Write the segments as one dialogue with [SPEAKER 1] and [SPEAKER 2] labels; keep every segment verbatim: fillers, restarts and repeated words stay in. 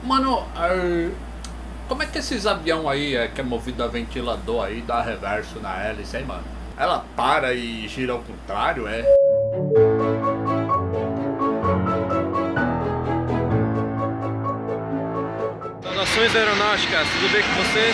[SPEAKER 1] Mano, é, como é que esses avião aí é, que é movido a ventilador aí dá reverso na hélice, hein, mano? Ela para e gira ao contrário, é?
[SPEAKER 2] Saudações aeronáuticas, tudo bem com vocês?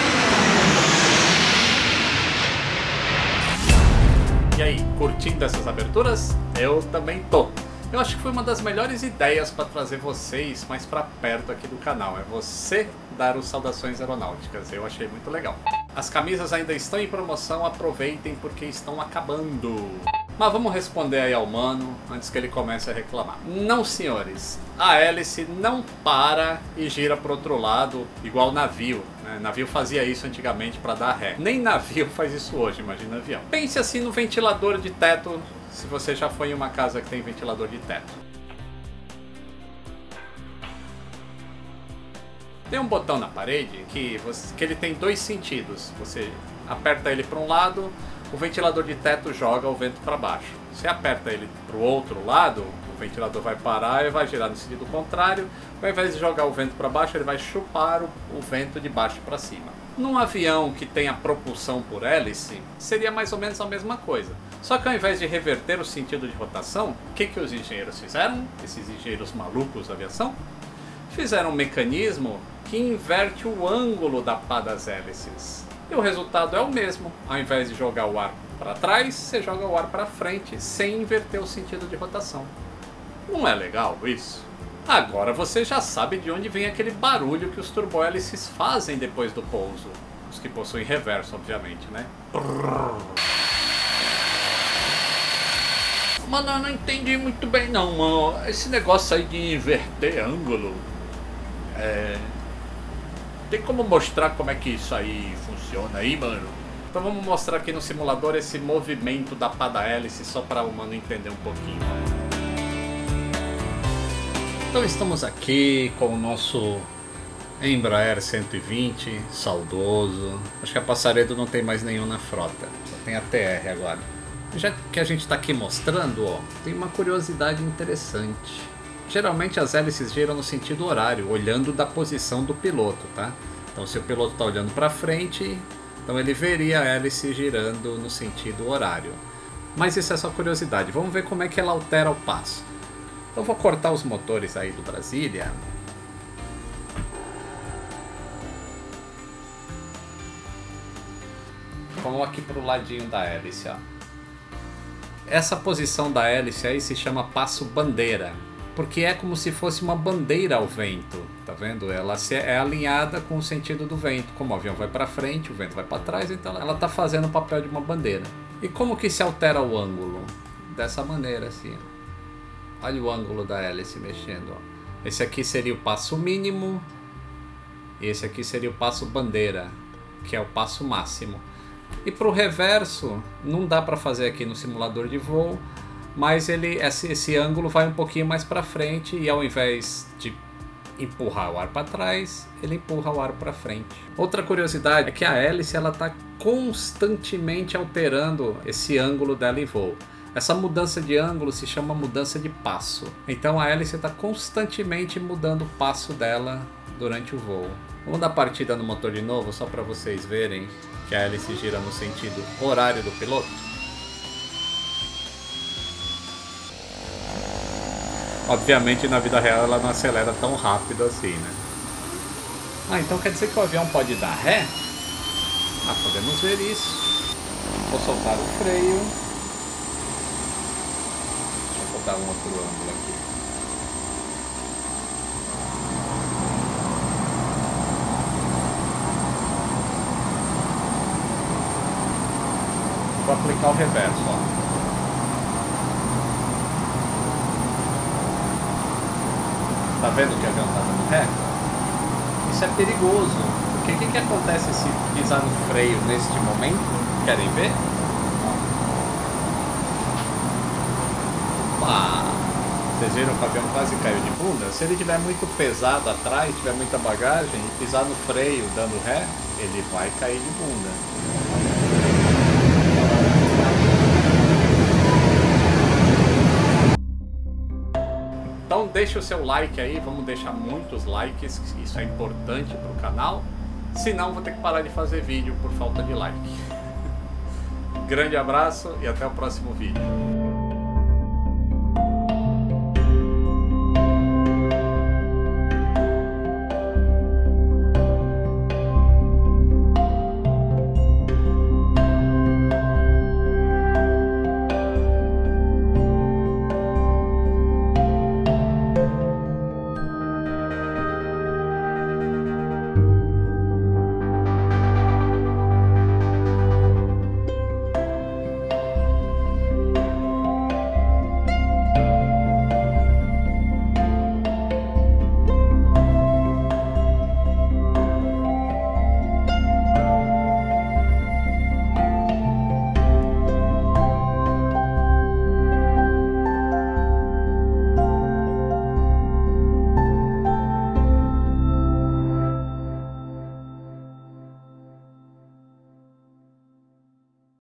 [SPEAKER 1] E aí, curtindo essas aberturas? Eu também tô. Eu acho que foi uma das melhores ideias para trazer vocês mais para perto aqui do canal. É você dar os saudações aeronáuticas. Eu achei muito legal. As camisas ainda estão em promoção, aproveitem porque estão acabando. Mas vamos responder aí ao mano antes que ele comece a reclamar. Não, senhores. A hélice não para e gira para outro lado igual navio. Né? Navio fazia isso antigamente para dar ré. Nem navio faz isso hoje, imagina avião. Pense assim no ventilador de teto, se você já foi em uma casa que tem ventilador de teto. Tem um botão na parede que, você, que ele tem dois sentidos. Você aperta ele para um lado, o ventilador de teto joga o vento para baixo. Você aperta ele para o outro lado, o ventilador vai parar e vai girar no sentido contrário. Ao invés de jogar o vento para baixo, ele vai chupar o, o vento de baixo para cima. Num avião que tem a propulsão por hélice, seria mais ou menos a mesma coisa. Só que ao invés de reverter o sentido de rotação, o que, que os engenheiros fizeram? Esses engenheiros malucos da aviação? Fizeram um mecanismo que inverte o ângulo da pá das hélices. E o resultado é o mesmo. Ao invés de jogar o ar para trás, você joga o ar para frente, sem inverter o sentido de rotação. Não é legal isso? Agora você já sabe de onde vem aquele barulho que os turbohélices fazem depois do pouso. Os que possuem reverso, obviamente, né? Mano, eu não entendi muito bem não, mano. Esse negócio aí de inverter ângulo... É... Tem como mostrar como é que isso aí funciona aí, mano? Então vamos mostrar aqui no simulador esse movimento da pá da hélice, só para o mano entender um pouquinho. Então estamos aqui com o nosso Embraer cento e vinte, saudoso. Acho que a Passaredo não tem mais nenhum na frota, só tem a T R agora. Já que a gente está aqui mostrando, ó, tem uma curiosidade interessante. Geralmente as hélices giram no sentido horário, olhando da posição do piloto, tá? Então se o piloto está olhando para frente, então ele veria a hélice girando no sentido horário. Mas isso é só curiosidade, vamos ver como é que ela altera o passo. Então vou cortar os motores aí do Brasília. Vamos aqui para o ladinho da hélice, ó. Essa posição da hélice aí se chama passo bandeira, porque é como se fosse uma bandeira ao vento, tá vendo? Ela é alinhada com o sentido do vento. Como o avião vai para frente, o vento vai para trás, então ela está fazendo o papel de uma bandeira. E como que se altera o ângulo? Dessa maneira assim, ó. Olha o ângulo da hélice mexendo, ó. Esse aqui seria o passo mínimo, e esse aqui seria o passo bandeira, que é o passo máximo. E para o reverso, não dá para fazer aqui no simulador de voo, mas ele, esse, esse ângulo vai um pouquinho mais para frente e ao invés de empurrar o ar para trás, ele empurra o ar para frente. Outra curiosidade é que a hélice está constantemente alterando esse ângulo dela em voo. Essa mudança de ângulo se chama mudança de passo. Então a hélice está constantemente mudando o passo dela durante o voo. Vamos dar partida no motor de novo, só para vocês verem que a hélice gira no sentido horário do piloto. Obviamente na vida real ela não acelera tão rápido assim, né? Ah, então quer dizer que o avião pode dar ré? Ah, podemos ver isso. Vou soltar o freio. Deixa eu botar um outro ângulo aqui. Vou aplicar o reverso, ó. Tá vendo que o avião tá dando ré? Isso é perigoso, porque o que, que acontece se pisar no freio neste momento? Querem ver? Opa! Vocês viram que o avião quase caiu de bunda? Se ele tiver muito pesado atrás, tiver muita bagagem, e pisar no freio dando ré, ele vai cair de bunda. Então deixe o seu like aí, vamos deixar muitos likes, isso é importante para o canal. Senão vou ter que parar de fazer vídeo por falta de like. Grande abraço e até o próximo vídeo.